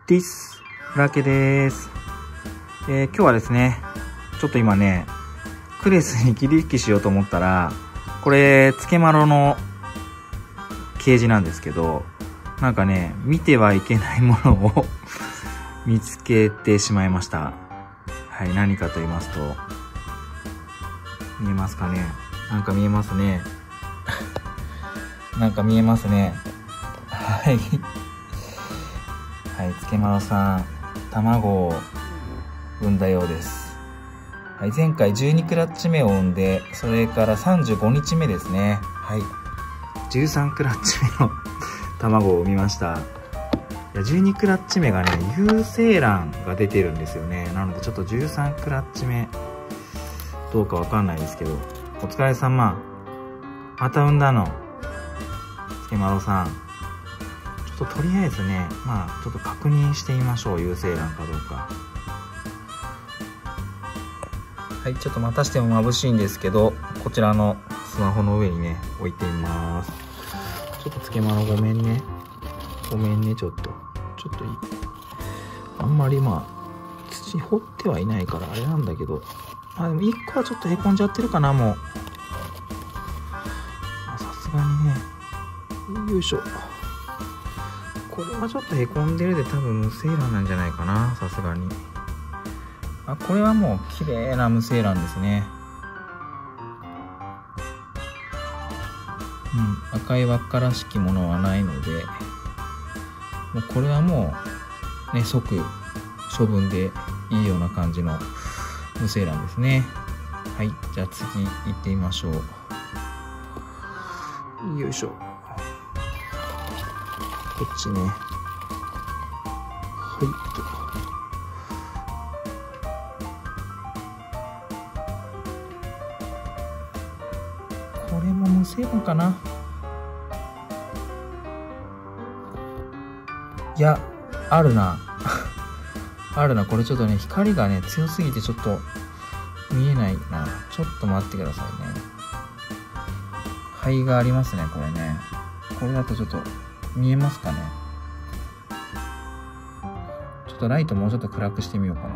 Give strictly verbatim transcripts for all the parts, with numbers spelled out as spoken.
ディスラケです、えー、今日はですね、ちょっと今ねクレスに切り引きしようと思ったら、これつけまろのケージなんですけど、なんかね見てはいけないものを見つけてしまいました。はい、何かと言いますと、見えますかね。なんか見えますねなんか見えますね。はいはい、つけまろさん卵を産んだようです。はい、前回じゅうにクラッチ目を産んで、それからさんじゅうごにちめですね。はい、じゅうさんクラッチ目の卵を産みました。いや、じゅうにクラッチ目がね有精卵が出てるんですよね。なのでちょっとじゅうさんクラッチ目どうかわかんないですけど、お疲れ様。また産んだの、つけまろさん。ちょっととりあえずね、まあちょっと確認してみましょう、有精卵かどうか。はい、ちょっとまたしても眩しいんですけど、こちらのスマホの上にね置いてみます。ちょっとつけまろごめんねごめんねちょっとちょっといい、あんまりまあ土掘ってはいないからあれなんだけど、あでもいっこはちょっとへこんじゃってるかな。もうさすがにね、よいしょ、これはちょっとへこんでるで多分無精卵なんじゃないかな、さすがに。あ、これはもう綺麗な無精卵ですね。うん、赤い輪っからしきものはないので、もうこれはもうね即処分でいいような感じの無精卵ですね。はい、じゃあ次行ってみましょう。よいしょ、こっちね。はいと、これも無精卵かな。いや、あるなあるな。これちょっとね光がね強すぎてちょっと見えないな。ちょっと待ってくださいね。灰がありますね、これね。これだとちょっと見えますかね。ちょっとライトもうちょっと暗くしてみようかな。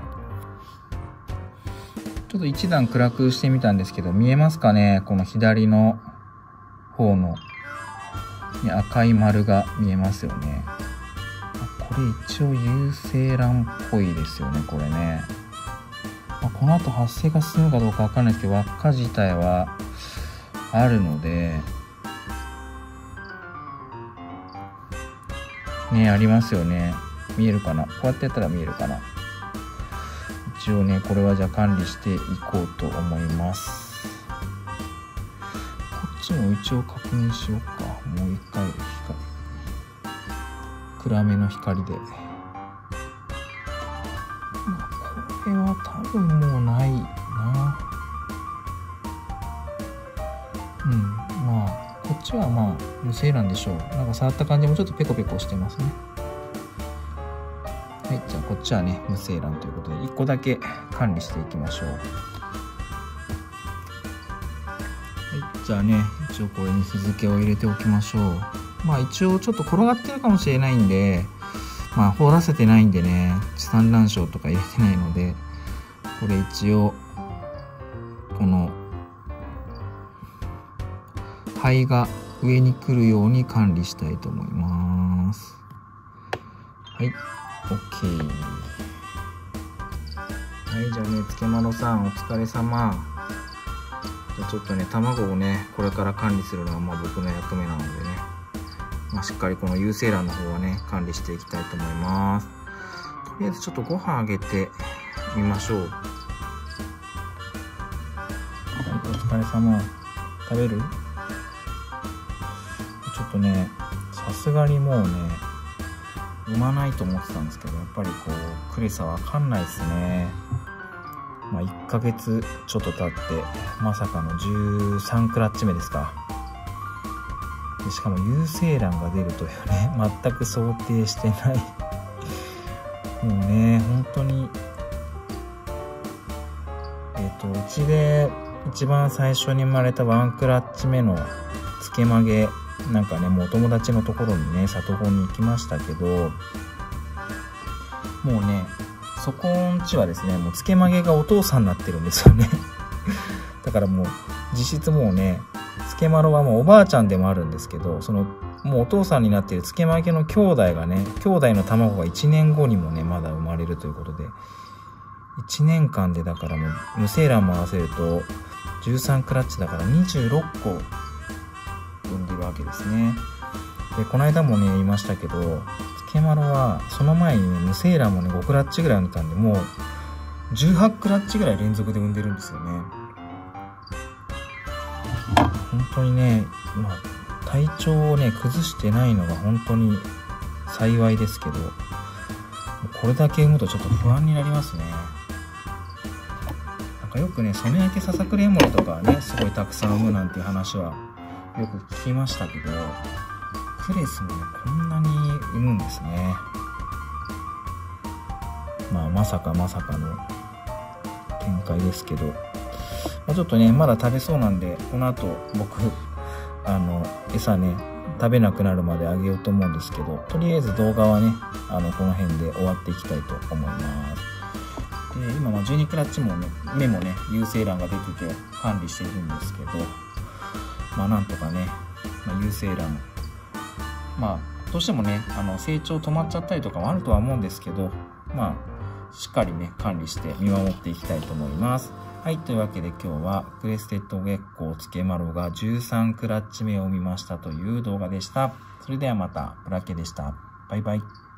ちょっと一段暗くしてみたんですけど、見えますかね。この左の方の赤い丸が見えますよね。これ一応有精卵っぽいですよね、これね。まあ、この後発生が進むかどうかわかんないですけど、輪っか自体はあるのでね、ありますよね。見えるかな、こうやってやったら見えるかな。一応ねこれはじゃあ管理していこうと思います。こっちも一応確認しようか。もう一回光暗めの光で。これは多分もうないな。うん、まあこっちはまあ無精卵でしょう。なんか触った感じもちょっとペコペコしてますね。はい、じゃあこっちはね無精卵ということでいっこだけ管理していきましょう。はい、じゃあね一応これに日付を入れておきましょう。まあ一応ちょっと転がってるかもしれないんで、まあ掘らせてないんでね、産卵床とか入れてないので、これ一応この灰が上に来るように管理したいと思います。はい、 OK。 はい、じゃあねつけまろさんお疲れ様。じゃあちょっとね卵をねこれから管理するのがまあ僕の役目なのでね、まあ、しっかりこの有精卵の方はね管理していきたいと思います。とりあえずちょっとご飯あげてみましょう。はい、お疲れ様。食べる？ちょっとねさすがにもうね産まないと思ってたんですけど、やっぱりこうクレサわかんないですね。まあいっかげつちょっと経ってまさかのじゅうさんクラッチ目ですか。でしかも有精卵が出るというね全く想定してないもうね本当にえっとうちで一番最初に生まれたワンクラッチ目のつけまげなんかねもうお友達のところにね里子に行きましたけど、 もうね、そこんちはですね、もうつけまげがお父さんになってるんですよね。だからもう、実質もうね、つけまろはもうおばあちゃんでもあるんですけど、その、もうお父さんになっているつけまげの兄弟がね、兄弟の卵がいちねんごにもね、まだ生まれるということで、いちねんかんでだからもう、無精卵も合わせると、じゅうさんクラッチだからにじゅうろっこ産んでるわけですね。で、この間もね、言いましたけど、つけまろは、その前にね、無精卵もね、ごクラッチぐらい産んでたんで、もう、じゅうはちクラッチぐらい連続で産んでるんですよね。本当にね、まあ、体調をね、崩してないのが本当に幸いですけど、これだけ産むとちょっと不安になりますね。なんかよくね、染め明けささくれエモリとかね、すごいたくさん産むなんていう話はよく聞きましたけど、クレスもね、こんなに産むんですね。まあ、まさかまさかの展開ですけど、まあ、ちょっとね、まだ食べそうなんで、この後僕、あの、餌ね、食べなくなるまであげようと思うんですけど、とりあえず動画はね、あの、この辺で終わっていきたいと思います。で、今はじゅうにクラッチもね、目もね、有精卵が出てて管理しているんですけど、まあなんとかね、まあ、有精卵、まあ、どうしてもね、あの、成長止まっちゃったりとかもあるとは思うんですけど、まあ、しっかりね、管理して見守っていきたいと思います。はい、というわけで今日はクレステッド月光つけまろがじゅうさんクラッチ目を見ましたという動画でした。それではまた、ブラケでした。バイバイ。